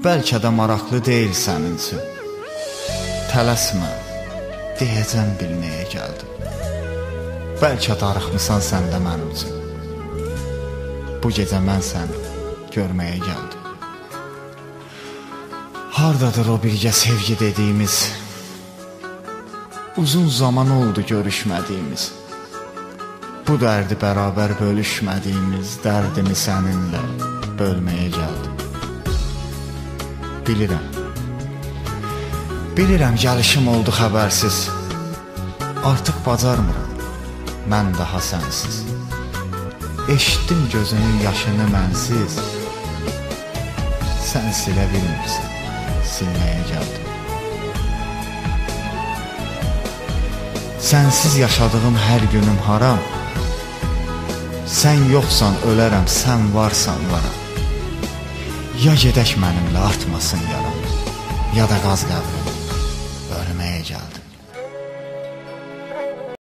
bəlkə də maraqlı deyil sənin üçün. Tələsmə, deyəcəm bilməyə gəldim. Bəlkə darıxmısan sən də mənim üçün. Bu gecə mən səni görməyə gəldim. Hardadır o birgə sevgi dediyimiz? Uzun zaman oldu görüşmədiyimiz. Bu dərdi bərabər bölüşmədiyimiz dərdimi səninlə bölməyə gəldim. Bilirəm gəlişim oldu xəbərsiz. Artıq bacarmıram mən daha sənsiz. Eşitdim gözünün yaşını mənsiz. Sən silə bilmirsən, silməyə gəldim. Sənsiz yaşadığım hər günüm haram. Sən yoxsan ölərəm, sən varsan varam. Ya gedək mənimlə artmasın yaram, ya da qaz qəbrim bölməyə gəldim.